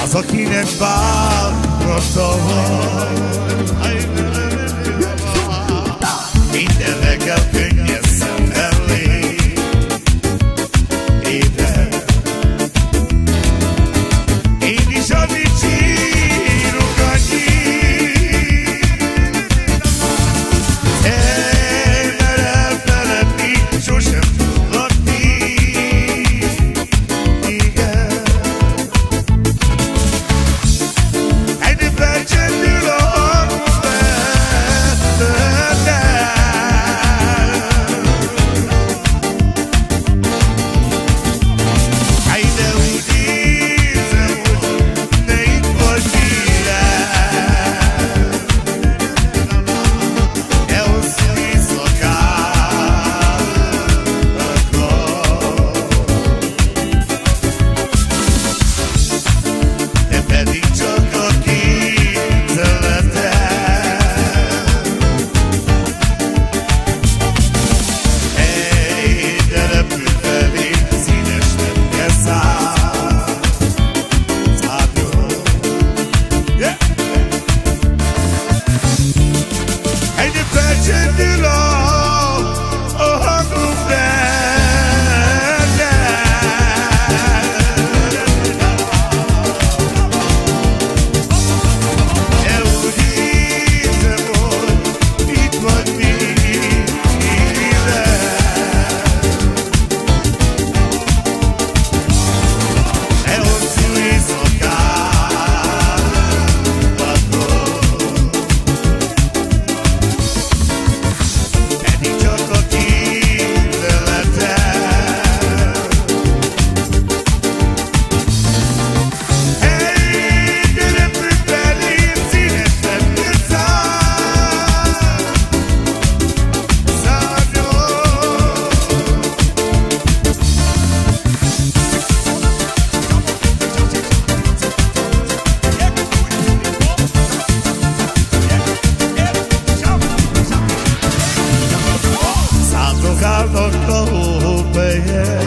az, akinek bánata van. Minden reggel könnyes szemmel lép ébred. Én is addig sírok annyit, mert elfeledni sosem tudlak téged. Egyre felcsendül a hangom benned. Egyre úgy érzem, hogy ne itt vagy velem. E hosszú éjszakákon, te pedig csak a képzeletem. Hey, de repülj felé, színes lepke szálljon. Yeah. Egyre felcsendül a hangom benned. De úgy érzem, hogy itt vagy még velem. E hosszú éjszakákon, pedig csak a képzeletem. Hey, de repülj felém, színes lepke szálljon. Szálltok állnak a hófejen,